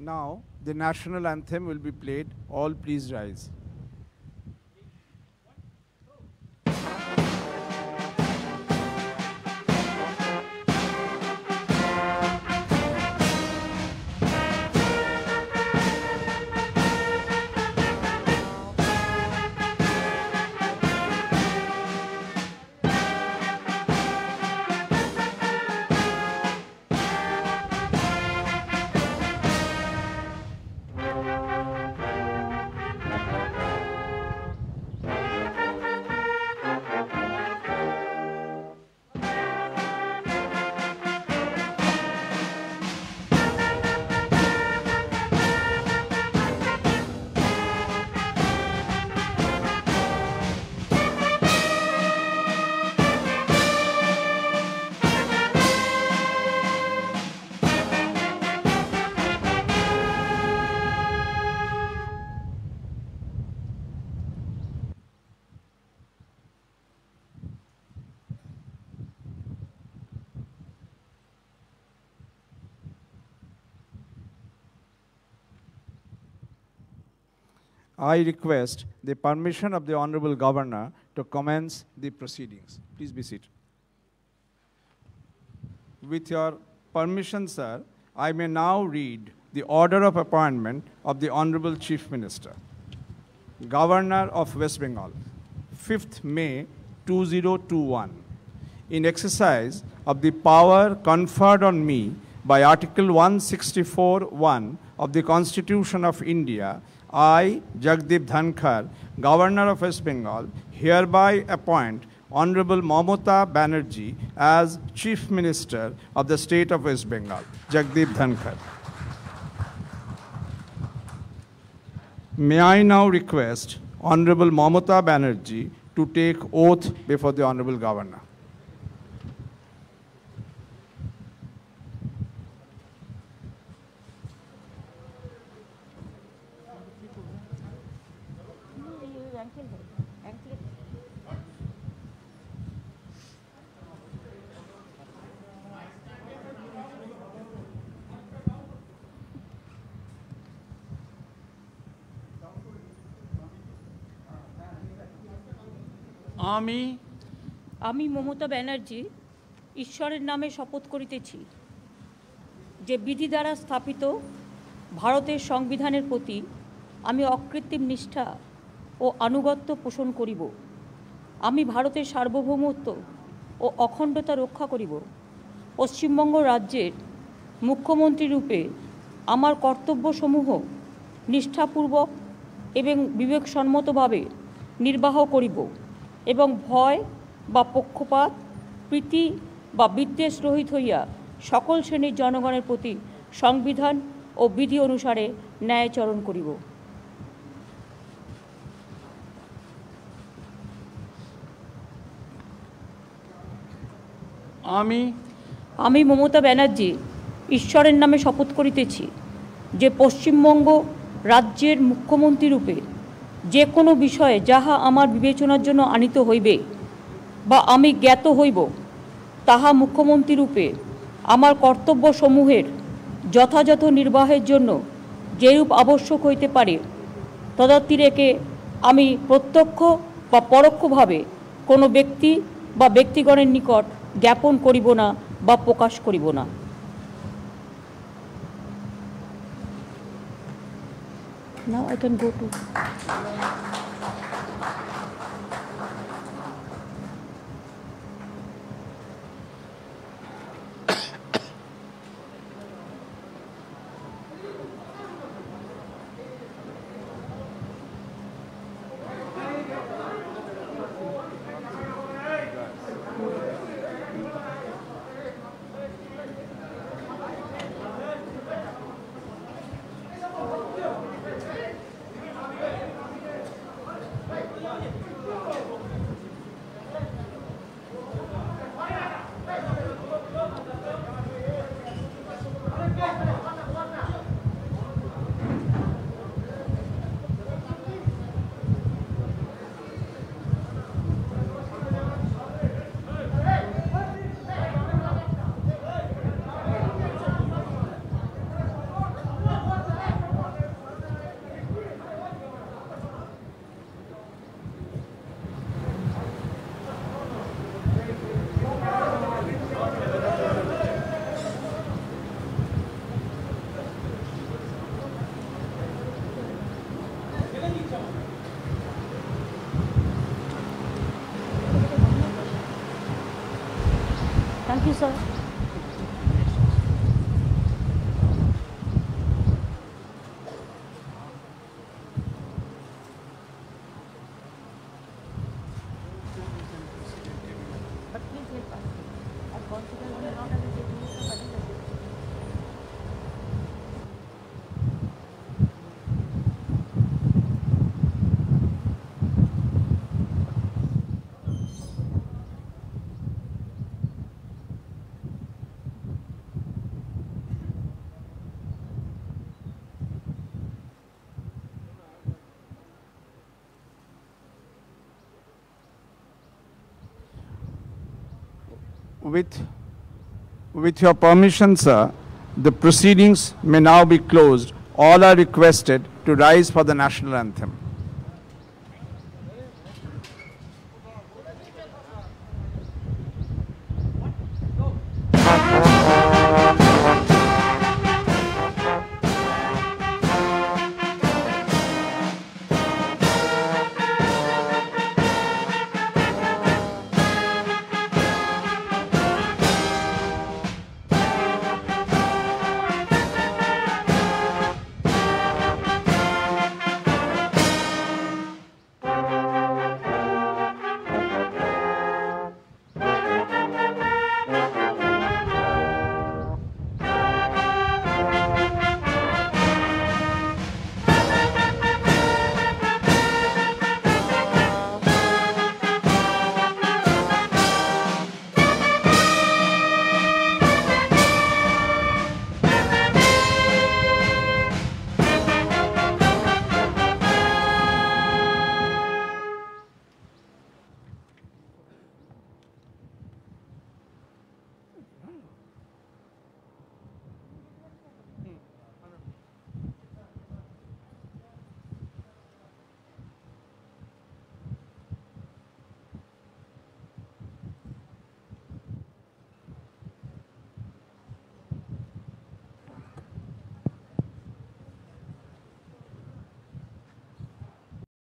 Now, the national anthem will be played. All please rise. I request the permission of the Honorable Governor to commence the proceedings. Please be seated. With your permission, sir, I may now read the order of appointment of the Honorable Chief Minister. Governor of West Bengal, 5th May 2021. In exercise of the power conferred on me by Article 164(1) of the Constitution of India, I, Jagdeep Dhankar, Governor of West Bengal, hereby appoint Honorable Mamata Banerjee as Chief Minister of the State of West Bengal. Jagdeep Dhankar. May I now request Honorable Mamata Banerjee to take oath before the Honorable Governor. আমি মমতা ব্যানার্জি ঈশ্বরের নামে শপথ করিতেছি যে বিধি দ্বারা স্থাপিত ভারতের সংবিধানের প্রতি আমি অকৃত্রিম নিষ্ঠা ও আনুগত্য পোষণ করিব। আমি ভারতের সার্বভৌমত্ব ও অখণ্ডতা রক্ষা করিব। পশ্চিমবঙ্গ রাজ্যের মুখ্যমন্ত্রী রূপে আমার কর্তব্যসমূহ নিষ্ঠাপূর্বক এবং বিবেকসম্মতভাবে নির্বাহ করিব এবং ভয় বা পক্ষপাত প্রীতি বা বিদ্বেষ রহিত হইয়া সকল শ্রেণীর জনগণের প্রতি সংবিধান ও বিধি অনুসারে ন্যায়াচরণ করিব। আমি মমতা ব্যানার্জি ঈশ্বরের নামে শপথ করিতেছি যে পশ্চিমবঙ্গ রাজ্যের মুখ্যমন্ত্রী রূপে যে কোনো বিষয়ে যাহা আমার বিবেচনার জন্য আনিত হইবে বা আমি জ্ঞাত হইব তাহা মুখ্যমন্ত্রী রূপে আমার কর্তব্যসমূহের যথাযথ নির্বাহের জন্য যেরূপ আবশ্যক হইতে পারে তদাতিরেকে আমি প্রত্যক্ষ বা পরোক্ষভাবে কোনো ব্যক্তি বা ব্যক্তিগণের নিকট জ্ঞাপন করিব না বা প্রকাশ করিব না। Now I can go to you, sir. With your permission, sir, the proceedings may now be closed. All are requested to rise for the national anthem.